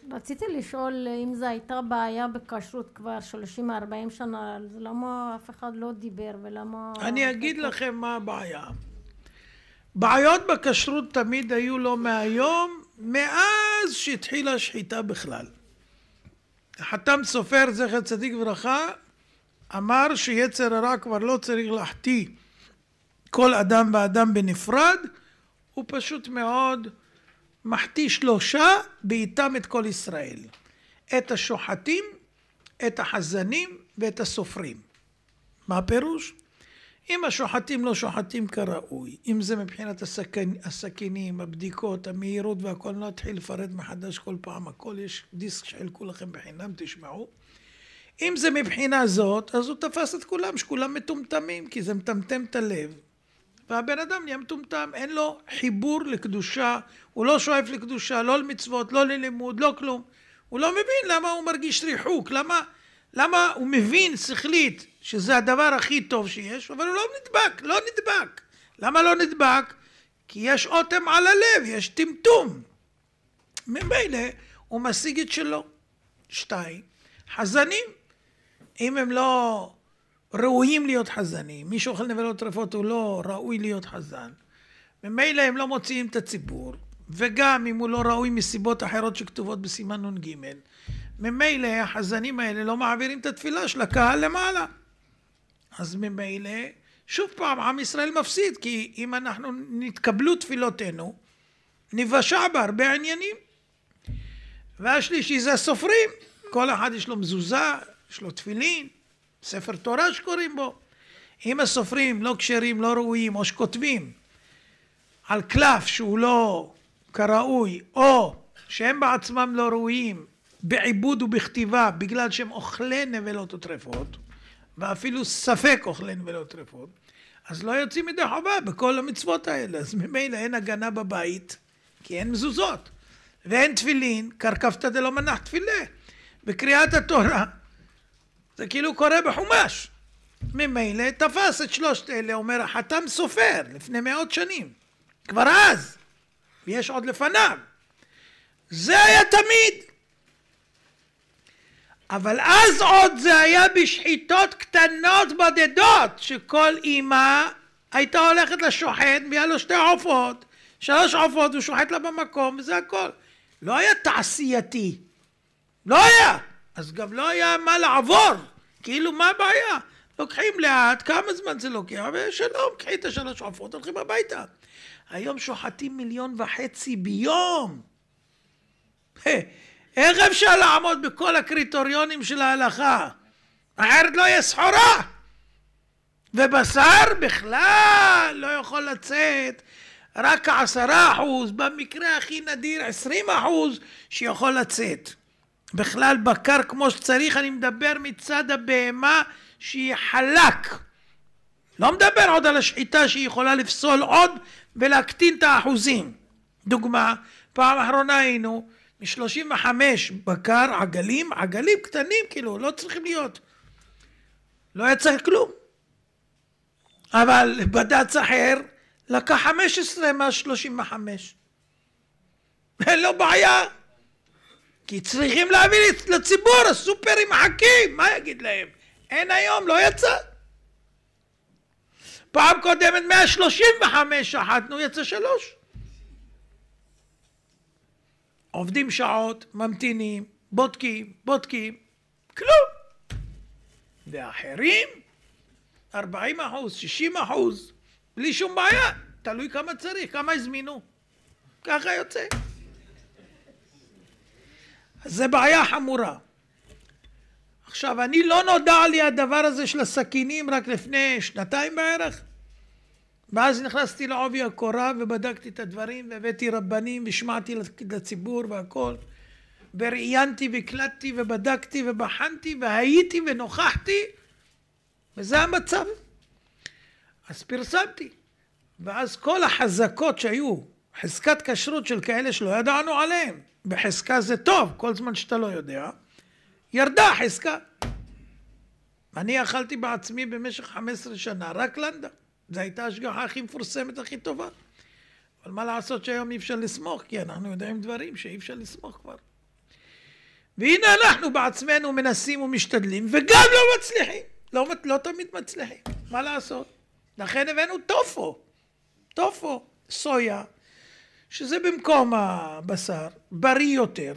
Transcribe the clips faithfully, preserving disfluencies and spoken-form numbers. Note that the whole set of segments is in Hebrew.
רציתי לשאול אם זו הייתה בעיה בכשרות כבר שלושים ארבעים שנה, אז למה אף אחד לא דיבר ולמה... אני אגיד לכם מה הבעיה. בעיות בכשרות תמיד היו לא מהיום, מאז שהתחילה השחיטה בכלל. החתם סופר זכר צדיק וברכה אמר שיצר הרע כבר לא צריך להחטיא כל אדם ואדם בנפרד, הוא פשוט מאוד מחטיא שלושה באיתם את כל ישראל. את השוחטים, את החזנים ואת הסופרים. מה הפירוש? אם השוחטים לא שוחטים כראוי, אם זה מבחינת הסכנ... הסכינים, הבדיקות, המהירות והכל, לא תתחיל לפרט מחדש כל פעם, הכל יש דיסק שחילקו לכם בחינם, תשמעו. אם זה מבחינה זאת, אז הוא תפס את כולם, שכולם מטומטמים, כי זה מטמטם את הלב. והבן אדם נהיה מטומטם, אין לו חיבור לקדושה, הוא לא שואף לקדושה, לא למצוות, לא ללימוד, לא כלום. הוא לא מבין למה הוא מרגיש ריחוק, למה, למה הוא מבין שכלית שזה הדבר הכי טוב שיש, אבל הוא לא נדבק, לא נדבק. למה לא נדבק? כי יש אוטם על הלב, יש טמטום. ממילא הוא משיג את שלו. שתיים, חזנים, אם הם לא ראויים להיות חזנים, מי שאוכל נבלות טרפות הוא לא ראוי להיות חזן, ממילא הם לא מוציאים את הציבור, וגם אם הוא לא ראוי מסיבות אחרות שכתובות בסימן נ"ג, ממילא החזנים האלה לא מעבירים את התפילה של הקהל למעלה. אז ממילא שוב פעם עם ישראל מפסיד, כי אם אנחנו נתקבלו תפילותינו נבשע בהרבה עניינים. והשלישי זה הסופרים, כל אחד יש לו מזוזה, יש לו תפילין, ספר תורה שקוראים בו. אם הסופרים לא כשרים, לא ראויים, או שכותבים על קלף שהוא לא כראוי, או שהם בעצמם לא ראויים בעיבוד ובכתיבה בגלל שהם אוכלי נבלות וטרפות, ואפילו ספק אוכלי נבלות וטרפות, אז לא יוצאים ידי חובה בכל המצוות האלה. אז ממילא אין הגנה בבית, כי אין מזוזות, ואין תפילין, קרקפת דלא מנח תפילה. בקריאת התורה זה כאילו קורה בחומש. ממילא תפס את שלושת אלה, אומר החתם סופר לפני מאות שנים, כבר אז, ויש עוד לפניו. זה היה תמיד. אבל אז עוד זה היה בשחיטות קטנות בודדות, שכל אמא הייתה הולכת לשוחט והיה לו שתי עופות, שלוש עופות, הוא שוחט לה במקום וזה הכל. לא היה תעשייתי, לא היה. אז גם לא היה מה לעבור, כאילו מה הבעיה? לוקחים לאט, כמה זמן זה לוקח, ושלום, קחי את השלוש עופות, הולכים הביתה. היום שוחטים מיליון וחצי ביום. איך אפשר לעמוד בכל הקריטריונים של ההלכה? אחרת לא יהיה סחורה. ובשר בכלל לא יכול לצאת, רק עשרה אחוז, במקרה הכי נדיר עשרים אחוז שיכול לצאת. בכלל בקר כמו שצריך, אני מדבר מצד הבהמה שהיא חלק. לא מדבר עוד על השחיטה שהיא יכולה לפסול עוד ולהקטין את האחוזים. דוגמה, פעם אחרונה היינו מ-שלושים וחמש בקר, עגלים, עגלים קטנים כאילו, לא צריכים להיות. לא יצא כלום. אבל בד"ץ אחר לקח חמש עשרה מה-שלושים וחמש. אין לו בעיה. כי צריכים להביא לציבור, הסופרים מחכים, מה יגיד להם? אין היום, לא יצא. פעם קודמת מאה שלושים וחמש שחטנו, יצא שלוש. עובדים שעות, ממתינים, בודקים, בודקים, כלום. ואחרים, ארבעים אחוז, שישים אחוז, בלי שום בעיה, תלוי כמה צריך, כמה הזמינו. ככה יוצא. אז זה בעיה חמורה. עכשיו, אני לא נודע לי הדבר הזה של הסכינים רק לפני שנתיים בערך. ואז נכנסתי לעובי הקורה ובדקתי את הדברים והבאתי רבנים ושמעתי לציבור והכל. וראיינתי והקלטתי ובדקתי ובחנתי והייתי ונוכחתי. וזה המצב. אז פרסמתי. ואז כל החזקות שהיו, חזקת כשרות של כאלה שלא ידענו עליהם. בחזקה זה טוב, כל זמן שאתה לא יודע. ירדה חזקה. אני אכלתי בעצמי במשך חמש עשרה שנה, רק לנדה. זו הייתה השגחה הכי מפורסמת, הכי טובה. אבל מה לעשות שהיום אי אפשר לסמוך, כי אנחנו יודעים דברים שאי אפשר לסמוך כבר. והנה אנחנו בעצמנו מנסים ומשתדלים, וגם לא מצליחים. לא, לא תמיד מצליחים. מה לעשות? לכן הבאנו טופו. טופו, סויה, שזה במקום הבשר, בריא יותר,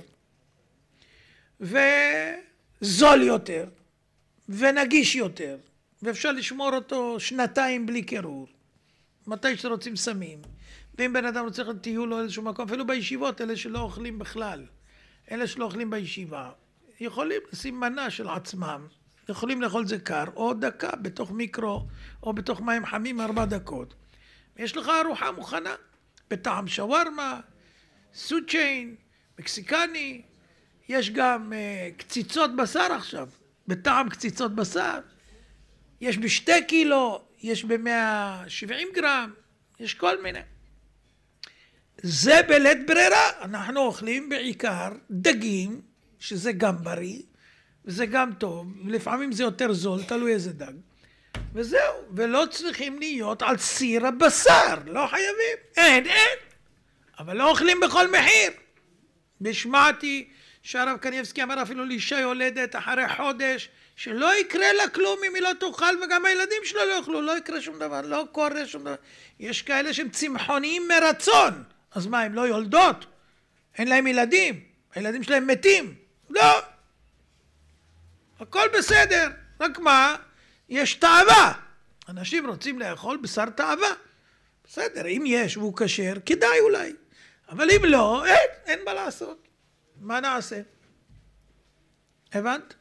וזול יותר, ונגיש יותר, ואפשר לשמור אותו שנתיים בלי קירור. מתי שרוצים שמים. ואם בן אדם רוצה טיול או איזשהו מקום, אפילו בישיבות, אלה שלא אוכלים בכלל, אלה שלא אוכלים בישיבה, יכולים לשים מנה של עצמם, יכולים לאכול זה קר, או דקה בתוך מיקרו, או בתוך מים חמים ארבע דקות. יש לך ארוחה מוכנה, בטעם שווארמה, סוצ'יין, מקסיקני, יש גם uh, קציצות בשר עכשיו, בטעם קציצות בשר, יש בשתי קילו, יש ב-מאה ושבעים גרם, יש כל מיני. זה בלית ברירה, אנחנו אוכלים בעיקר דגים, שזה גם בריא, וזה גם טוב, ולפעמים זה יותר זול, תלוי איזה דג. וזהו, ולא צריכים להיות על סיר הבשר, לא חייבים, אין, אין. אבל לא אוכלים בכל מחיר. בשמעתי שהרב קניבסקי אמר אפילו לאישה יולדת אחרי חודש, שלא יקרה לה כלום אם היא לא תאכל, וגם הילדים שלה לא יאכלו, לא יקרה שום דבר, לא קורה שום דבר. יש כאלה שהם צמחוניים מרצון, אז מה, הם לא יולדות? אין להם ילדים, הילדים שלהם מתים. לא. הכל בסדר, רק מה? יש תאווה. אנשים רוצים לאכול בשר תאווה. בסדר, אם יש והוא כשר, כדאי אולי. אבל אם לא, אין, אין מה לעשות. מה נעשה? הבנת?